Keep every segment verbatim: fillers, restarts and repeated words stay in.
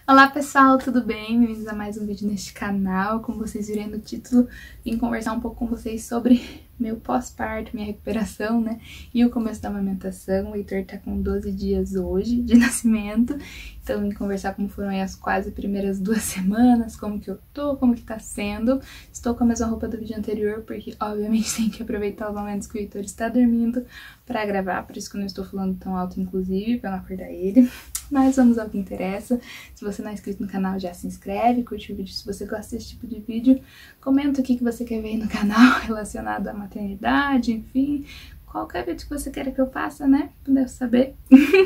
Olá pessoal, tudo bem? Bem-vindos a mais um vídeo neste canal. Como vocês viram no título, vim conversar um pouco com vocês sobre meu pós-parto, minha recuperação, né? E o começo da amamentação. O Heitor tá com doze dias hoje de nascimento, então vim conversar como foram aí as quase primeiras duas semanas, como que eu tô, como que tá sendo. Estou com a mesma roupa do vídeo anterior, porque obviamente tem que aproveitar os momentos que o Heitor está dormindo pra gravar, por isso que eu não estou falando tão alto, inclusive, pra não acordar ele. Mas vamos ao que interessa. Se você não é inscrito no canal, já se inscreve, curte o vídeo se você gosta desse tipo de vídeo. Comenta o que você quer ver aí no canal relacionado à maternidade, enfim. Qualquer vídeo que você queira que eu faça, né? Deve saber.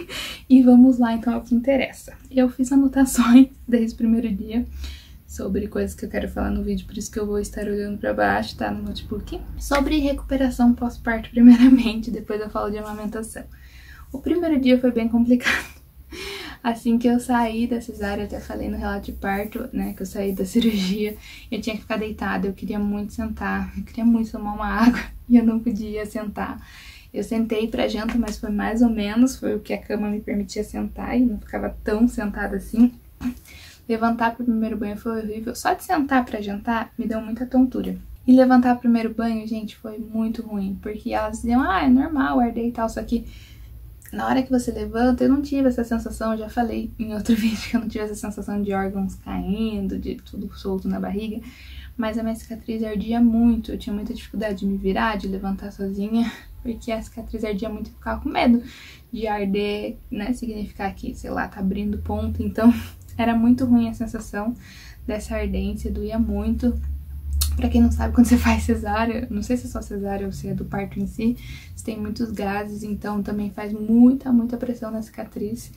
E vamos lá então ao que interessa. Eu fiz anotações desde o primeiro dia sobre coisas que eu quero falar no vídeo, por isso que eu vou estar olhando pra baixo, tá? No notebook. Sobre recuperação pós-parto primeiramente, depois eu falo de amamentação. O primeiro dia foi bem complicado. Assim que eu saí da cesárea, eu até falei no relato de parto, né, que eu saí da cirurgia, eu tinha que ficar deitada, eu queria muito sentar, eu queria muito tomar uma água e eu não podia sentar. Eu sentei pra janta, mas foi mais ou menos, foi o que a cama me permitia sentar e não ficava tão sentada assim. Levantar pro primeiro banho foi horrível, só de sentar pra jantar me deu muita tontura. E levantar pro primeiro banho, gente, foi muito ruim, porque elas diziam, ah, é normal, arder e tal, só que na hora que você levanta, eu não tive essa sensação, eu já falei em outro vídeo que eu não tive essa sensação de órgãos caindo, de tudo solto na barriga, mas a minha cicatriz ardia muito, eu tinha muita dificuldade de me virar, de levantar sozinha, porque a cicatriz ardia muito e ficava com medo de arder, né, significar que, sei lá, tá abrindo ponto, então era muito ruim a sensação dessa ardência, doía muito. Pra quem não sabe, quando você faz cesárea, não sei se é só cesárea ou se é do parto em si, você tem muitos gases, então também faz muita, muita pressão na cicatriz.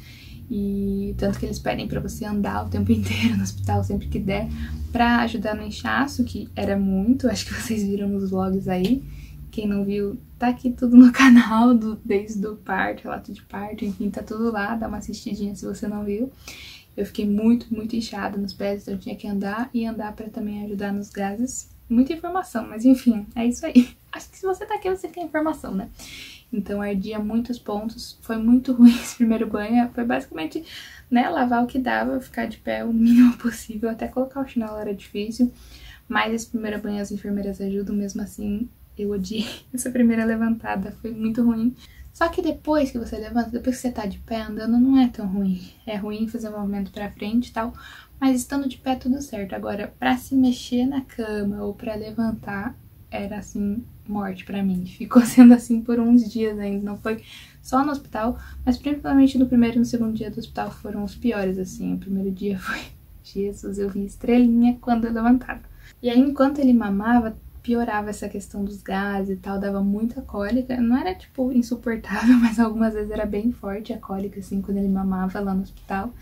E tanto que eles pedem pra você andar o tempo inteiro no hospital, sempre que der, pra ajudar no inchaço, que era muito, acho que vocês viram nos vlogs aí. Quem não viu, tá aqui tudo no canal, do, desde o parto, relato de parto, enfim, tá tudo lá, dá uma assistidinha se você não viu. Eu fiquei muito, muito inchada nos pés, então eu tinha que andar e andar pra também ajudar nos gases. Muita informação, mas enfim, é isso aí. Acho que se você tá aqui, você quer informação, né? Então, ardia muitos pontos, foi muito ruim esse primeiro banho. Foi basicamente, né, lavar o que dava, ficar de pé o mínimo possível. Até colocar o chinelo era difícil, mas esse primeiro banho as enfermeiras ajudam, mesmo assim, eu odiei essa primeira levantada, foi muito ruim. Só que depois que você levanta, depois que você tá de pé andando, não é tão ruim. É ruim fazer um movimento pra frente e tal, mas estando de pé tudo certo. Agora, pra se mexer na cama ou pra levantar, era assim, morte pra mim. Ficou sendo assim por uns dias ainda, não foi só no hospital, mas principalmente no primeiro e no segundo dia do hospital foram os piores, assim. O primeiro dia foi, Jesus, eu vi estrelinha quando eu levantava. E aí, enquanto ele mamava, piorava essa questão dos gases e tal, dava muita cólica. Não era, tipo, insuportável, mas algumas vezes era bem forte a cólica, assim, quando ele mamava lá no hospital.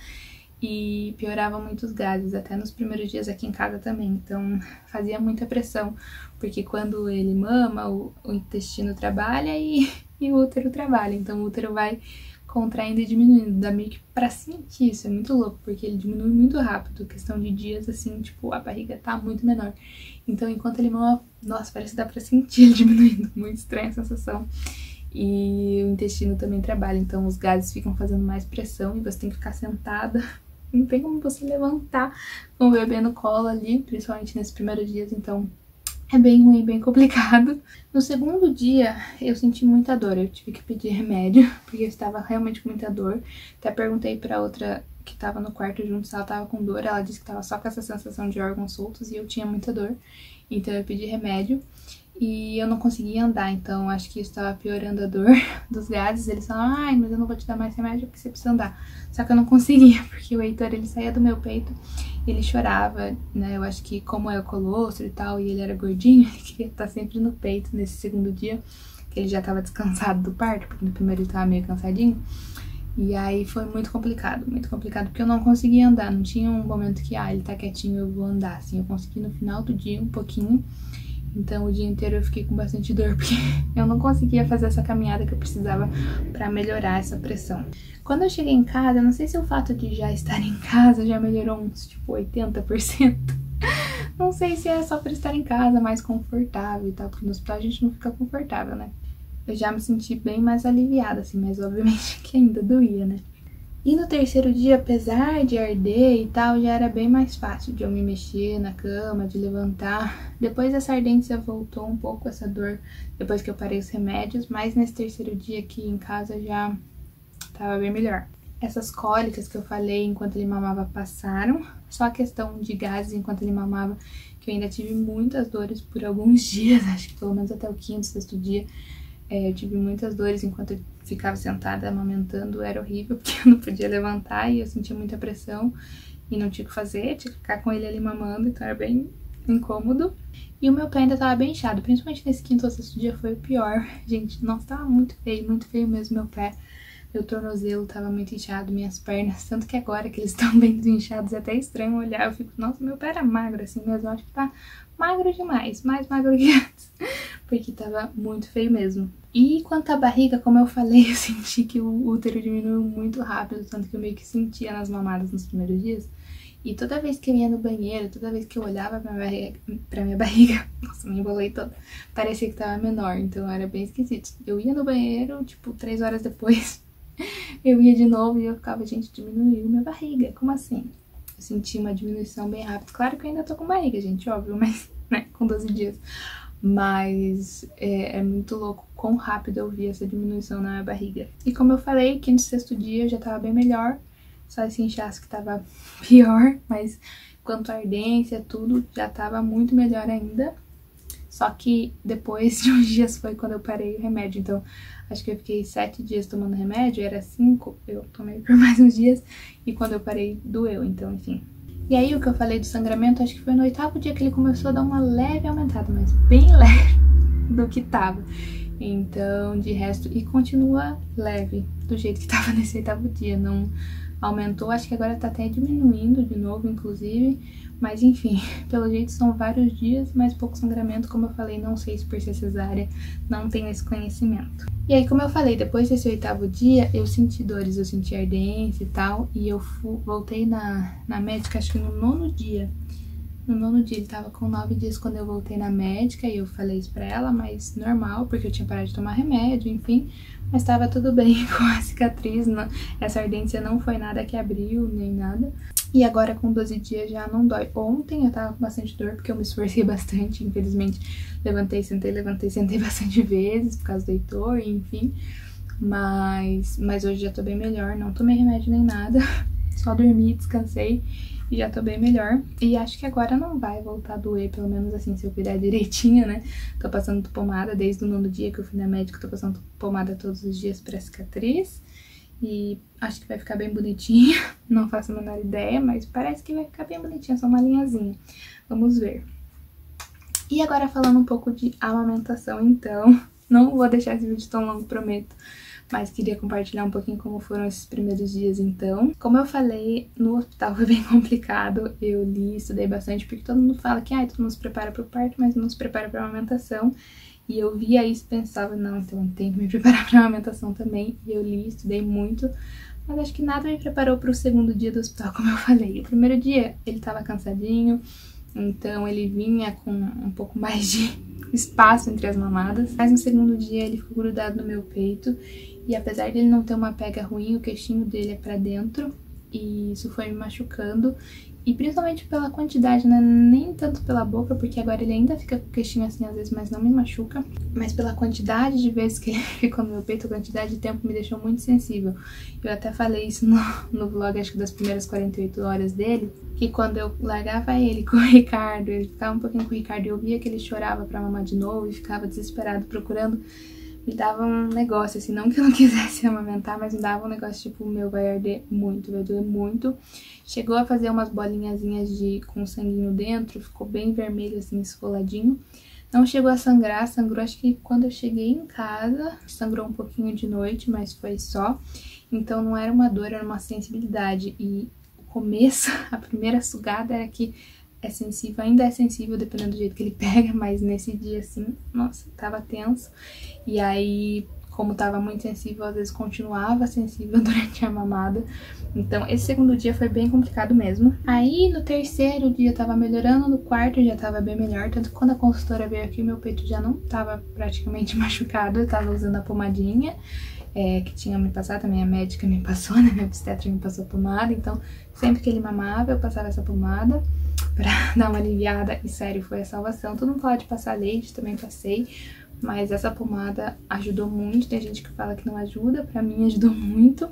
E piorava muito os gases, até nos primeiros dias aqui em casa também. Então, fazia muita pressão, porque quando ele mama, o, o intestino trabalha e, e o útero trabalha. Então, o útero vai contraindo e diminuindo, dá meio que pra sentir. Isso é muito louco, porque ele diminui muito rápido, questão de dias, assim, tipo, a barriga tá muito menor. Então, enquanto ele mama, nossa, parece que dá pra sentir ele diminuindo, muito estranha a sensação. E o intestino também trabalha, então os gases ficam fazendo mais pressão e você tem que ficar sentada. Não tem como você levantar com o bebê no colo ali, principalmente nesses primeiros dias, então é bem ruim, bem complicado. No segundo dia, eu senti muita dor, eu tive que pedir remédio, porque eu estava realmente com muita dor. Até perguntei pra outra que tava no quarto junto se ela tava com dor, ela disse que tava só com essa sensação de órgãos soltos e eu tinha muita dor. Então eu pedi remédio e eu não conseguia andar, então acho que isso tava piorando a dor dos gases. Eles falaram, ai, mas eu não vou te dar mais remédio porque você precisa andar. Só que eu não conseguia, porque o Heitor, ele saía do meu peito e ele chorava, né? Eu acho que como é o colostro e tal, e ele era gordinho, ele queria estar sempre no peito nesse segundo dia, que ele já tava descansado do parto, porque no primeiro ele tava meio cansadinho. E aí foi muito complicado, muito complicado, porque eu não conseguia andar, não tinha um momento que, ah, ele tá quietinho, eu vou andar, assim. Eu consegui no final do dia um pouquinho, então o dia inteiro eu fiquei com bastante dor, porque eu não conseguia fazer essa caminhada que eu precisava pra melhorar essa pressão. Quando eu cheguei em casa, eu não sei se o fato de já estar em casa já melhorou uns, tipo, oitenta por cento. Não sei se é só por estar em casa, mais confortável e tal, porque no hospital a gente não fica confortável, né? Eu já me senti bem mais aliviada, assim, mas obviamente que ainda doía, né? E no terceiro dia, apesar de arder e tal, já era bem mais fácil de eu me mexer na cama, de levantar. Depois essa ardência voltou um pouco, essa dor, depois que eu parei os remédios, mas nesse terceiro dia aqui em casa já tava bem melhor. Essas cólicas que eu falei enquanto ele mamava passaram, só a questão de gases enquanto ele mamava, que eu ainda tive muitas dores por alguns dias, acho que pelo menos até o quinto, sexto dia. É, eu tive muitas dores enquanto eu ficava sentada amamentando, era horrível, porque eu não podia levantar e eu sentia muita pressão e não tinha o que fazer, tinha que ficar com ele ali mamando, então era bem incômodo. E o meu pé ainda tava bem inchado, principalmente nesse quinto ou sexto dia foi o pior. Gente, nossa, tava muito feio, muito feio mesmo meu pé. Meu tornozelo tava muito inchado, minhas pernas, tanto que agora que eles estão bem desinchados é até estranho olhar, eu fico, nossa, meu pé era magro assim mesmo, eu acho que tá magro demais, mais magro que antes, porque tava muito feio mesmo. E quanto à barriga, como eu falei, eu senti que o útero diminuiu muito rápido, tanto que eu meio que sentia nas mamadas nos primeiros dias. E toda vez que eu ia no banheiro, toda vez que eu olhava pra minha barriga, pra minha barriga nossa, me embolei toda, parecia que tava menor, então era bem esquisito. Eu ia no banheiro, tipo, três horas depois, eu ia de novo e eu ficava, gente, diminuiu minha barriga, como assim? Eu senti uma diminuição bem rápida. Claro que eu ainda tô com barriga, gente, óbvio, mas, né, com doze dias. Mas é, é muito louco quão rápido eu vi essa diminuição na minha barriga. E como eu falei, quinto, sexto dia eu já tava bem melhor. Só esse inchaço que tava pior, mas quanto à ardência, tudo já tava muito melhor ainda. Só que depois de uns dias foi quando eu parei o remédio. Então, acho que eu fiquei sete dias tomando remédio, era cinco, eu tomei por mais uns dias. E quando eu parei, doeu, então, enfim. E aí, o que eu falei do sangramento, acho que foi no oitavo dia que ele começou a dar uma leve aumentada, mas bem leve do que tava. Então, de resto, e continua leve, do jeito que tava nesse oitavo dia, não aumentou, acho que agora tá até diminuindo de novo, inclusive, mas enfim, pelo jeito são vários dias, mas pouco sangramento, como eu falei, não sei se por ser cesárea, não tenho esse conhecimento. E aí, como eu falei, depois desse oitavo dia, eu senti dores, eu senti ardência e tal, e eu fui, voltei na, na médica, acho que no nono dia. No nono dia, ele tava com nove dias quando eu voltei na médica, e eu falei isso pra ela, mas normal, porque eu tinha parado de tomar remédio, enfim. Mas tava tudo bem com a cicatriz, não, essa ardência não foi nada que abriu, nem nada. E agora com doze dias já não dói. Ontem eu tava com bastante dor, porque eu me esforcei bastante, infelizmente. Levantei, sentei, levantei, sentei bastante vezes, por causa do Heitor, enfim. Mas, mas hoje já tô bem melhor, não tomei remédio nem nada. Só dormi, descansei e já tô bem melhor. E acho que agora não vai voltar a doer, pelo menos assim, se eu cuidar direitinho, né? Tô passando pomada desde o nono dia que eu fui na médica, tô passando pomada todos os dias pra cicatriz. E acho que vai ficar bem bonitinha, não faço a menor ideia, mas parece que vai ficar bem bonitinha, só uma linhazinha. Vamos ver. E agora falando um pouco de amamentação, então, não vou deixar esse vídeo tão longo, prometo. Mas queria compartilhar um pouquinho como foram esses primeiros dias, então. Como eu falei, no hospital foi bem complicado. Eu li, estudei bastante, porque todo mundo fala que ah, todo mundo se prepara para o parto, mas não se prepara para a amamentação. E eu via isso e pensava, não, então eu tenho que me preparar para a amamentação também. E eu li, estudei muito, mas acho que nada me preparou para o segundo dia do hospital, como eu falei. O primeiro dia, ele tava cansadinho, então ele vinha com um pouco mais de espaço entre as mamadas. Mas no segundo dia, ele ficou grudado no meu peito. E apesar dele não ter uma pega ruim, o queixinho dele é pra dentro. E isso foi me machucando. E principalmente pela quantidade, né? Nem tanto pela boca, porque agora ele ainda fica com o queixinho assim às vezes, mas não me machuca. Mas pela quantidade de vezes que ele ficou no meu peito, a quantidade de tempo me deixou muito sensível. Eu até falei isso no, no vlog, acho que das primeiras quarenta e oito horas dele, que quando eu largava ele com o Ricardo, ele ficava um pouquinho com o Ricardo, e eu via que ele chorava pra mamar de novo e ficava desesperado procurando. Me dava um negócio, assim, não que eu não quisesse amamentar, mas me dava um negócio, tipo, o meu vai arder muito, vai doer muito. Chegou a fazer umas bolinhazinhas de, com sanguinho dentro, ficou bem vermelho, assim, esfoladinho. Não chegou a sangrar, sangrou, acho que quando eu cheguei em casa, sangrou um pouquinho de noite, mas foi só. Então não era uma dor, era uma sensibilidade. E o começo, a primeira sugada era que é sensível, ainda é sensível dependendo do jeito que ele pega, mas nesse dia assim, nossa, tava tenso. E aí, como tava muito sensível, às vezes continuava sensível durante a mamada. Então esse segundo dia foi bem complicado mesmo. Aí no terceiro dia tava melhorando, no quarto já tava bem melhor. Tanto que quando a consultora veio aqui, meu peito já não tava praticamente machucado, eu tava usando a pomadinha. é, que tinha me passado, a minha médica me passou, né, minha obstetra me passou pomada, então sempre que ele mamava eu passava essa pomada pra dar uma aliviada, e sério, foi a salvação. Tu não pode passar leite, também passei, mas essa pomada ajudou muito. Tem gente que fala que não ajuda, pra mim ajudou muito.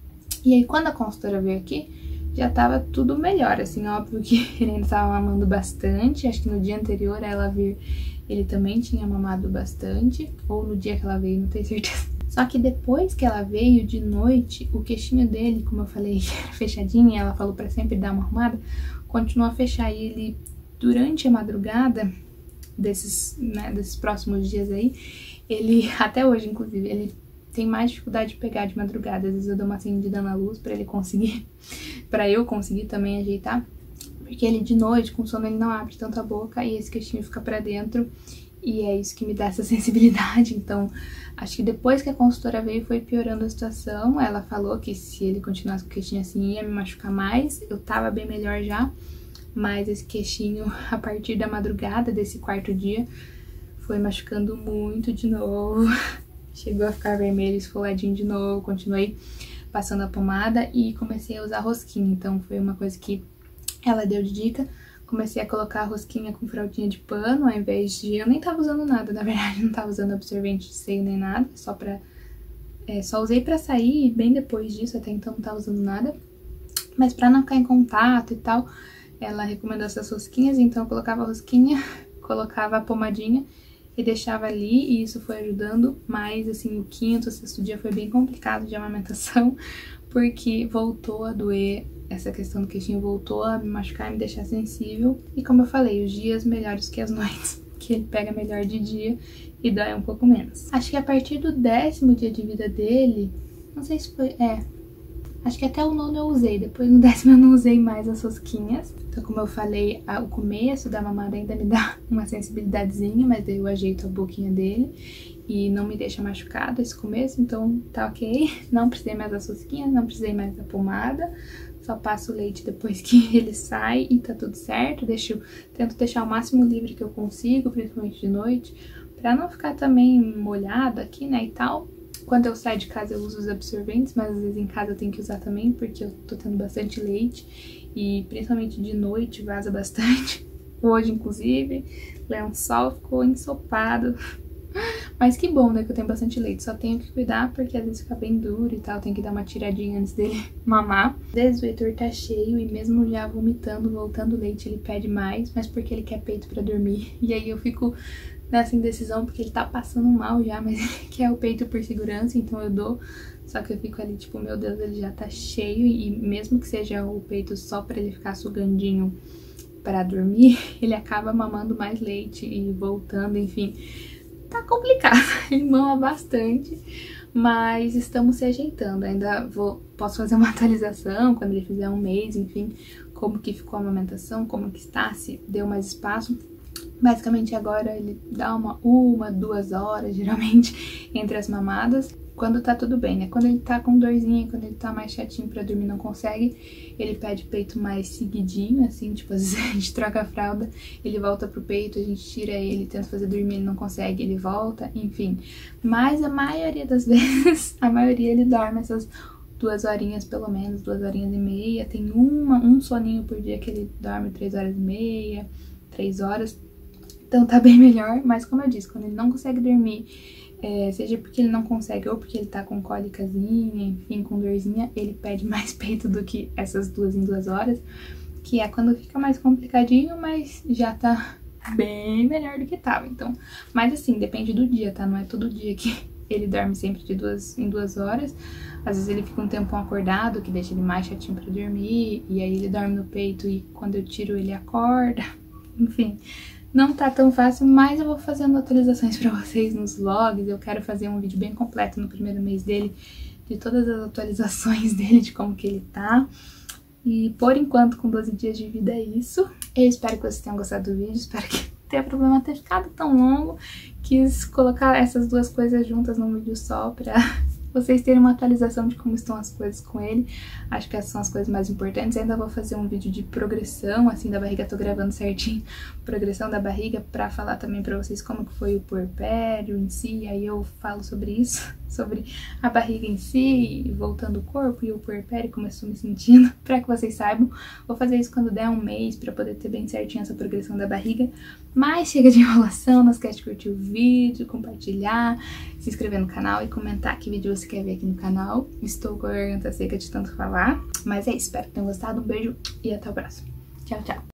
E aí quando a consultora veio aqui, já tava tudo melhor, assim, óbvio que ele ainda tava mamando bastante, acho que no dia anterior a ela vir, ele também tinha mamado bastante, ou no dia que ela veio, não tenho certeza. Só que depois que ela veio de noite, o queixinho dele, como eu falei, era fechadinho, e ela falou pra sempre dar uma arrumada, continuou a fechar. E ele, durante a madrugada desses, né, desses próximos dias aí, ele, até hoje inclusive, ele tem mais dificuldade de pegar de madrugada. Às vezes eu dou uma acendida na luz pra ele conseguir, pra eu conseguir também ajeitar, porque ele de noite, com sono, ele não abre tanto a boca e esse queixinho fica pra dentro, e é isso que me dá essa sensibilidade. Então, acho que depois que a consultora veio foi piorando a situação. Ela falou que se ele continuasse com o queixinho assim ia me machucar mais. Eu tava bem melhor já, mas esse queixinho, a partir da madrugada desse quarto dia, foi machucando muito de novo. Chegou a ficar vermelho, esfoladinho de novo. Continuei passando a pomada e comecei a usar rosquinha. Então foi uma coisa que ela deu de dica. Comecei a colocar a rosquinha com fraldinha de pano, ao invés de... Eu nem tava usando nada, na verdade, não tava usando absorvente de seio nem nada, só pra... É, só usei pra sair, e bem depois disso, até então não tava usando nada. Mas pra não ficar em contato e tal, ela recomendou essas rosquinhas, então eu colocava a rosquinha, colocava a pomadinha e deixava ali, e isso foi ajudando. Mas, assim, o quinto, sexto dia foi bem complicado de amamentação, porque voltou a doer. Essa questão do queixinho voltou a me machucar e me deixar sensível. E como eu falei, os dias melhores que as noites, que ele pega melhor de dia e dói um pouco menos. Acho que a partir do décimo dia de vida dele, não sei se foi... É, acho que até o nono eu usei, depois no décimo eu não usei mais as rosquinhas. Então, como eu falei, o começo da mamada ainda me dá uma sensibilidadezinha, mas daí eu ajeito a boquinha dele e não me deixa machucado esse começo, então tá ok. Não precisei mais das rosquinhas, não precisei mais da pomada. Só passo o leite depois que ele sai e tá tudo certo. Deixo, tento deixar o máximo livre que eu consigo, principalmente de noite, pra não ficar também molhado aqui, né, e tal. Quando eu saio de casa eu uso os absorventes, mas às vezes em casa eu tenho que usar também, porque eu tô tendo bastante leite. E principalmente de noite vaza bastante. Hoje, inclusive, o lençol ficou ensopado. Mas que bom, né, que eu tenho bastante leite. Só tenho que cuidar porque às vezes fica bem duro e tal. Tem que dar uma tiradinha antes dele mamar. Às vezes o Heitor tá cheio e mesmo já vomitando, voltando leite, ele pede mais. Mas porque ele quer peito pra dormir. E aí eu fico nessa indecisão porque ele tá passando mal já, mas ele quer o peito por segurança, então eu dou. Só que eu fico ali tipo, meu Deus, ele já tá cheio. E mesmo que seja o peito só pra ele ficar sugandinho pra dormir, ele acaba mamando mais leite e voltando, enfim... Tá complicado, ele mama bastante, mas estamos se ajeitando. Ainda vou, posso fazer uma atualização quando ele fizer um mês, enfim, como que ficou a amamentação, como que está, se deu mais espaço. Basicamente agora ele dá uma, uma, duas horas, geralmente, entre as mamadas, quando tá tudo bem, né? Quando ele tá com dorzinha, quando ele tá mais chatinho pra dormir, não consegue, ele pede peito mais seguidinho, assim, tipo, às vezes a gente troca a fralda, ele volta pro peito, a gente tira ele, tenta fazer dormir, ele não consegue, ele volta, enfim. Mas a maioria das vezes, a maioria ele dorme essas duas horinhas pelo menos, duas horinhas e meia, tem uma, um soninho por dia que ele dorme três horas e meia, três horas, então tá bem melhor. Mas como eu disse, quando ele não consegue dormir, É, seja porque ele não consegue ou porque ele tá com cólicazinha, enfim, com dorzinha, ele pede mais peito do que essas duas em duas horas, que é quando fica mais complicadinho, mas já tá bem melhor do que tava. Então, mas assim, depende do dia, tá? Não é todo dia que ele dorme sempre de duas em duas horas. Às vezes ele fica um tempão acordado, que deixa ele mais chatinho pra dormir, e aí ele dorme no peito e quando eu tiro ele acorda, enfim... Não tá tão fácil, mas eu vou fazendo atualizações pra vocês nos vlogs. Eu quero fazer um vídeo bem completo no primeiro mês dele, de todas as atualizações dele, de como que ele tá. E por enquanto, com doze dias de vida, é isso. Eu espero que vocês tenham gostado do vídeo, espero que não tenha problema ter ficado tão longo. Quis colocar essas duas coisas juntas num vídeo só pra vocês terem uma atualização de como estão as coisas com ele. Acho que essas são as coisas mais importantes. Ainda vou fazer um vídeo de progressão, assim, da barriga. Tô gravando certinho, progressão da barriga, pra falar também pra vocês como que foi o puerpério em si. Aí eu falo sobre isso, sobre a barriga em si, voltando o corpo e o puerpério, como eu estou me sentindo, pra que vocês saibam. Vou fazer isso quando der um mês, pra poder ter bem certinho essa progressão da barriga. Mas chega de enrolação, não esquece de curtir o vídeo, compartilhar, se inscrever no canal e comentar que vídeo você quer ver aqui no canal. Estou com a garganta seca de tanto falar, mas é isso, espero que tenham gostado, um beijo e até o próximo. Tchau, tchau!